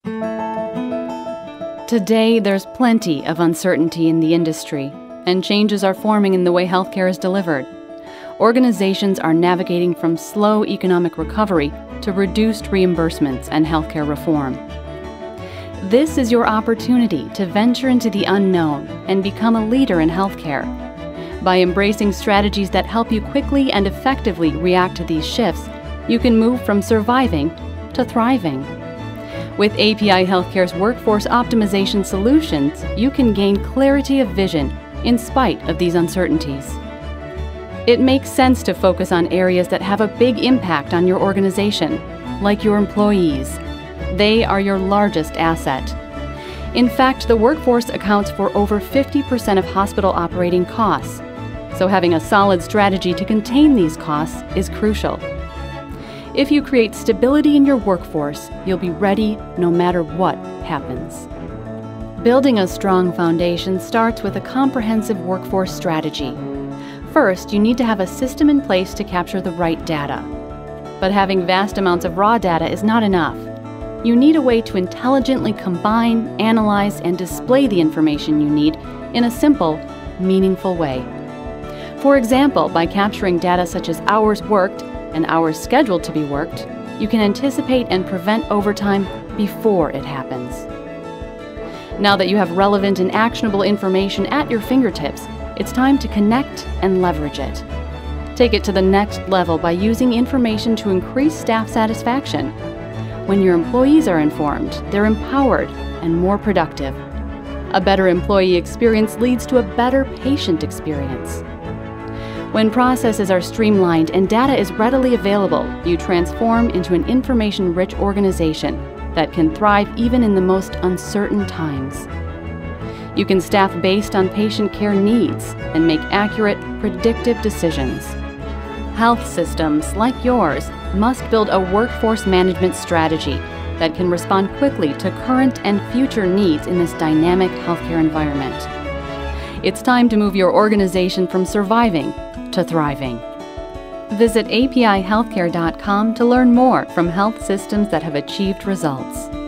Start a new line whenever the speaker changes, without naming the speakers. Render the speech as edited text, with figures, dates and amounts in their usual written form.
Today, there's plenty of uncertainty in the industry, and changes are forming in the way healthcare is delivered. Organizations are navigating from slow economic recovery to reduced reimbursements and healthcare reform. This is your opportunity to venture into the unknown and become a leader in healthcare. By embracing strategies that help you quickly and effectively react to these shifts, you can move from surviving to thriving. With API Healthcare's workforce optimization solutions, you can gain clarity of vision in spite of these uncertainties. It makes sense to focus on areas that have a big impact on your organization, like your employees. They are your largest asset. In fact, the workforce accounts for over 50% of hospital operating costs, so having a solid strategy to contain these costs is crucial. If you create stability in your workforce, you'll be ready no matter what happens. Building a strong foundation starts with a comprehensive workforce strategy. First, you need to have a system in place to capture the right data. But having vast amounts of raw data is not enough. You need a way to intelligently combine, analyze, and display the information you need in a simple, meaningful way. For example, by capturing data such as hours worked and hours scheduled to be worked, you can anticipate and prevent overtime before it happens. Now that you have relevant and actionable information at your fingertips, it's time to connect and leverage it. Take it to the next level by using information to increase staff satisfaction. When your employees are informed, they're empowered and more productive. A better employee experience leads to a better patient experience. When processes are streamlined and data is readily available, you transform into an information-rich organization that can thrive even in the most uncertain times. You can staff based on patient care needs and make accurate, predictive decisions. Health systems like yours must build a workforce management strategy that can respond quickly to current and future needs in this dynamic healthcare environment. It's time to move your organization from surviving to thriving. Visit apihealthcare.com to learn more from health systems that have achieved results.